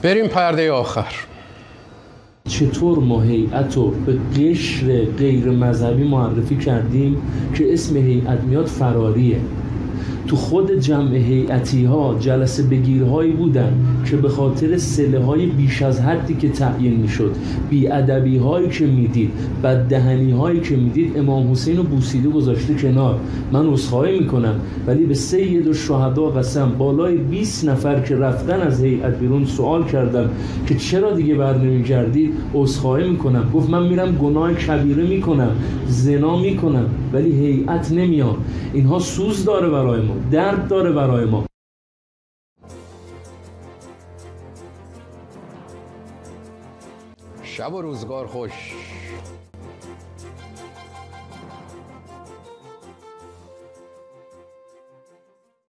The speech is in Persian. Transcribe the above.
بریم پرده آخر. چطور ما هیئت رو به قشر غیر مذهبی معرفی کردیم که اسم هیئت میاد فراریه. تو خود جمع هیئتی ها جلسه بگیرهایی بودن که به خاطر صله های بیش از حدی که تعیین میشد، بی‌ادبی هایی که میدید، بددهنی هایی که میدید، امام حسین رو بوسیده گذاشته کنار. من عذرخواهی میکنم، ولی به سید الشهدا قسم بالای 20 نفر که رفتن از هیئت بیرون سوال کردم که چرا دیگه بر نمیگردید. عذرخواهی میکنم. گفت من میرم گناه کبیره میکنم، زنا میکنم، ولی هیئت نمیام. اینها سوز داره برای ما، درد داره برای ما. شب و روزگار خوش.